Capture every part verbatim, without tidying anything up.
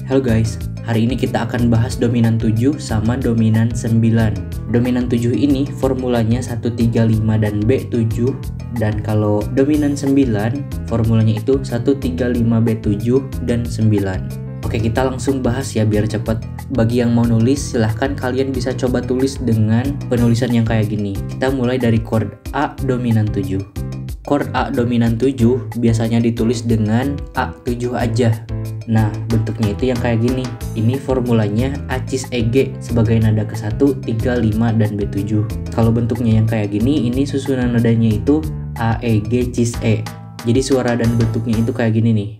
Halo guys, hari ini kita akan bahas dominan tujuh sama dominan sembilan. Dominan tujuh ini formulanya satu tiga lima dan B tujuh, dan kalau dominan sembilan formulanya itu satu tiga lima B tujuh dan sembilan. Oke, kita langsung bahas ya biar cepet. Bagi yang mau nulis, silahkan kalian bisa coba tulis dengan penulisan yang kayak gini. Kita mulai dari chord A dominan tujuh. Chord A dominan tujuh biasanya ditulis dengan A tujuh aja. Nah, bentuknya itu yang kayak gini. Ini formulanya A cis E G sebagai nada ke satu, tiga, lima, dan B tujuh. Kalau bentuknya yang kayak gini, ini susunan nadanya itu A, E, G, cis E. Jadi suara dan bentuknya itu kayak gini nih.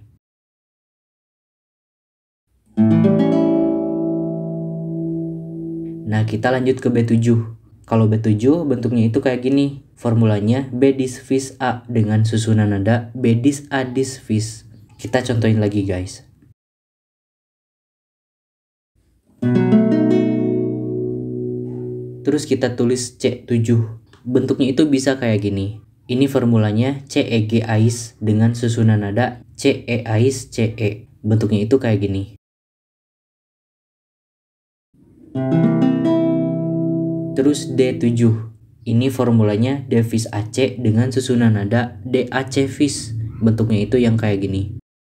Nah, kita lanjut ke B tujuh. Kalau B tujuh bentuknya itu kayak gini. Formulanya B dis fis A dengan susunan nada B dis A dis fis. Kita contohin lagi guys. Terus kita tulis C tujuh. Bentuknya itu bisa kayak gini. Ini formulanya C E G ais dengan susunan nada C E ais C E. Bentuknya itu kayak gini. Terus D tujuh. Ini formulanya D fis A C dengan susunan nada D A C fis. Bentuknya itu yang kayak gini.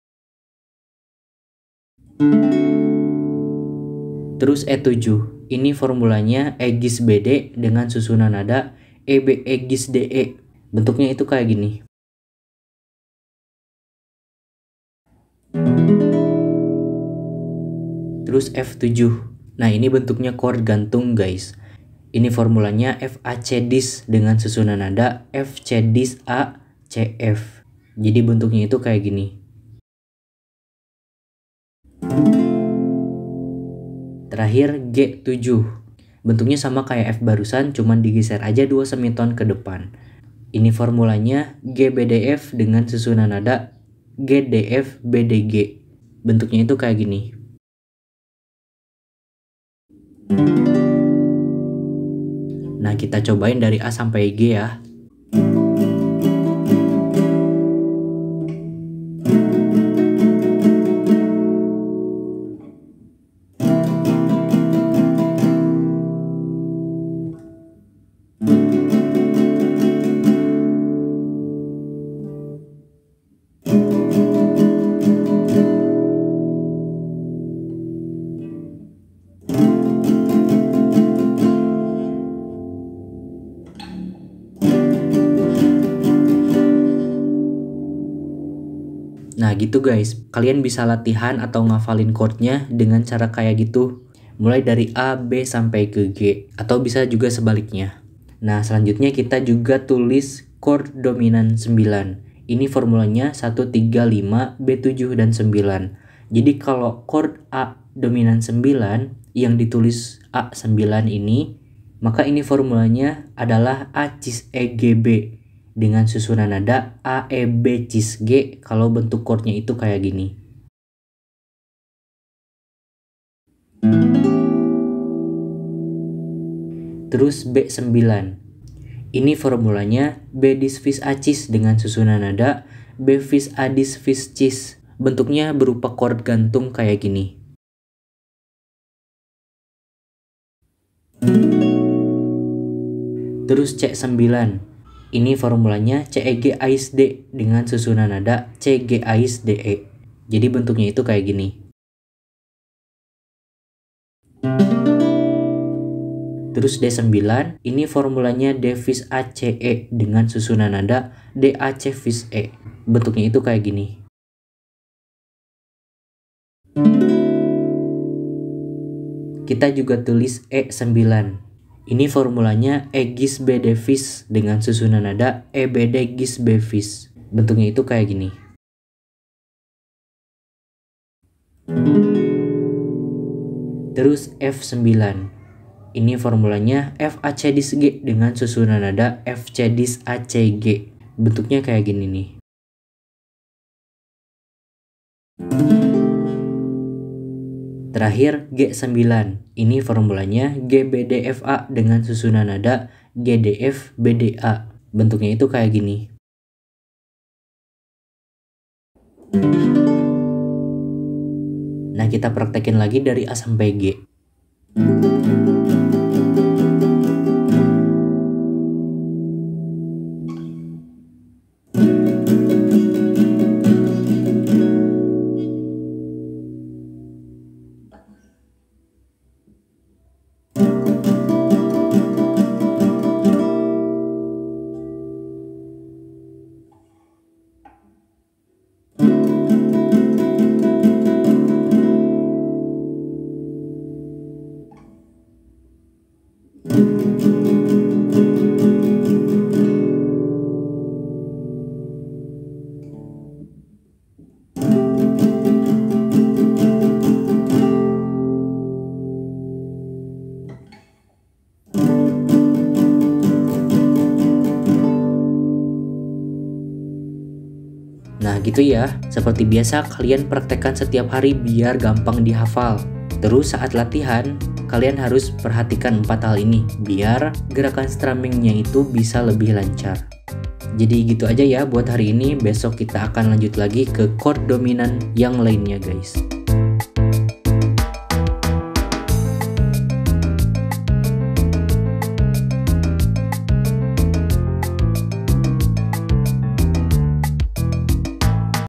Terus E tujuh. Ini formulanya E gis B D dengan susunan nada E B E gis D E. Bentuknya itu kayak gini. Terus F tujuh. Nah, ini bentuknya chord gantung guys. Ini formulanya F A C dis dengan susunan nada F C dis A C F. Jadi bentuknya itu kayak gini. Terakhir G tujuh. Bentuknya sama kayak F barusan, cuman digeser aja dua semiton ke depan. Ini formulanya G B D F dengan susunan nada G D F B D G. Bentuknya itu kayak gini. Nah, kita cobain dari A sampai G ya. Nah gitu guys, kalian bisa latihan atau ngafalin chordnya dengan cara kayak gitu. Mulai dari A, B, sampai ke G. Atau bisa juga sebaliknya. Nah selanjutnya kita juga tulis chord dominan sembilan. Ini formulanya satu, tiga, lima, B tujuh, dan sembilan. Jadi kalau chord A dominan sembilan yang ditulis A sembilan ini, maka ini formulanya adalah A cis E G B. Dengan susunan nada A, E, B, cis G kalau bentuk chordnya itu kayak gini. Terus B sembilan. Ini formulanya B dis fis A cis dengan susunan nada B fis A dis fis cis. Bentuknya berupa chord gantung kayak gini. Terus C sembilan. Ini formulanya C E G ais D dengan susunan nada C G ais D E. Jadi bentuknya itu kayak gini. Terus D sembilan, ini formulanya D fis A C E dengan susunan nada D A C fis E. Bentuknya itu kayak gini. Kita juga tulis E sembilan. Ini formulanya E gis B D fis dengan susunan nada E B D gis B fis. Bentuknya itu kayak gini. Terus F sembilan. Ini formulanya F A C dis G dengan susunan nada F C dis A C G. Bentuknya kayak gini nih. Terakhir G sembilan. Ini formulanya G B D F A dengan susunan nada G D F B D A. Bentuknya itu kayak gini. Nah Nah, kita praktekin lagi dari A sampai G. Nah gitu ya, seperti biasa kalian praktekkan setiap hari biar gampang dihafal. Terus saat latihan, kalian harus perhatikan empat hal ini biar gerakan strummingnya itu bisa lebih lancar. Jadi gitu aja ya buat hari ini, besok kita akan lanjut lagi ke chord dominan yang lainnya guys.